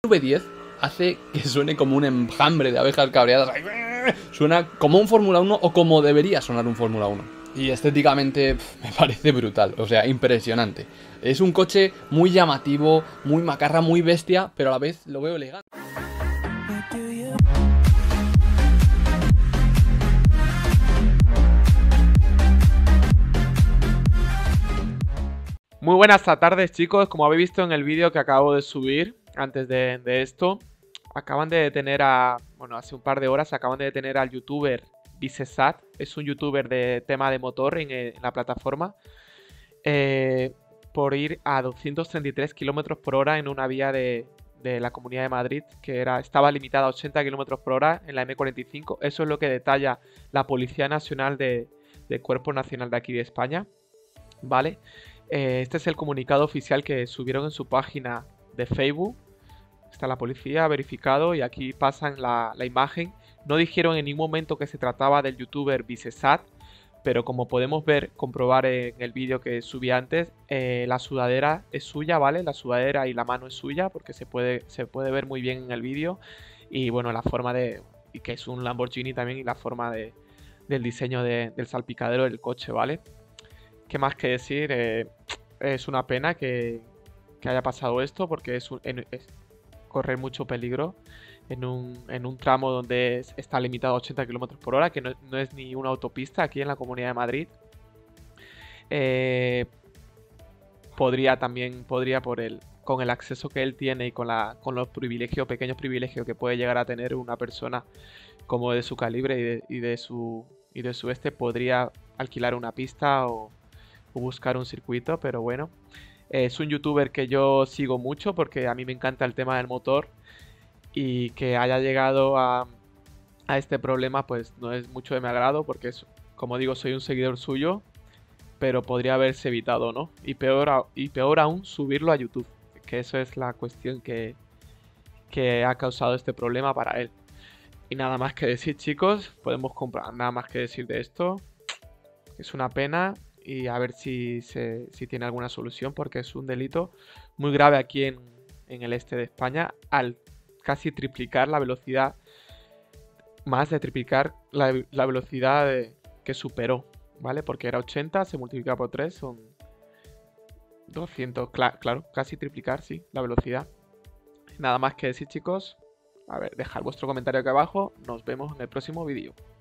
V10 hace que suene como un enjambre de abejas cabreadas. Suena como un Fórmula 1 o como debería sonar un Fórmula 1. Y estéticamente me parece brutal, o sea, impresionante. Es un coche muy llamativo, muy macarra, muy bestia, pero a la vez lo veo elegante. Muy buenas tardes, chicos. Como habéis visto en el vídeo que acabo de subir antes de esto, acaban de detener hace un par de horas acaban de detener al youtuber Vicesat. Es un youtuber de tema de motor en la plataforma, por ir a 233 km por hora en una vía de la Comunidad de Madrid que estaba limitada a 80 km por hora en la M45. Eso es lo que detalla la Policía Nacional del Cuerpo Nacional de aquí de España, ¿vale? Este es el comunicado oficial que subieron en su página de Facebook. Está la policía verificado y aquí pasan la imagen. No dijeron en ningún momento que se trataba del youtuber Vicesat, pero como podemos comprobar en el vídeo que subí antes, la sudadera es suya, ¿vale? La sudadera y la mano es suya porque se puede ver muy bien en el vídeo. Y bueno, la forma y que es un Lamborghini también, y la forma del diseño del salpicadero del coche, ¿vale? ¿Qué más que decir? Es una pena que haya pasado esto porque es correr mucho peligro en un tramo donde está limitado a 80 km por hora, que no es ni una autopista aquí en la Comunidad de Madrid. Podría con el acceso que él tiene y con los pequeños privilegios que puede llegar a tener una persona como de su calibre y de su podría alquilar una pista o buscar un circuito, pero bueno, es un youtuber que yo sigo mucho porque a mí me encanta el tema del motor, y que haya llegado a este problema pues no es mucho de mi agrado porque como digo, soy un seguidor suyo, pero podría haberse evitado, ¿no? Y peor aún, subirlo a YouTube, que eso es la cuestión que ha causado este problema para él. Y nada más que decir, chicos, nada más que decir de esto. Es una pena, y a ver si tiene alguna solución, porque es un delito muy grave aquí en el este de España, al casi triplicar la velocidad, más de triplicar la velocidad que superó, ¿vale? Porque era 80, se multiplica por 3, son 200, claro, casi triplicar, sí, la velocidad. Nada más que decir, chicos. A ver, dejad vuestro comentario aquí abajo, nos vemos en el próximo vídeo.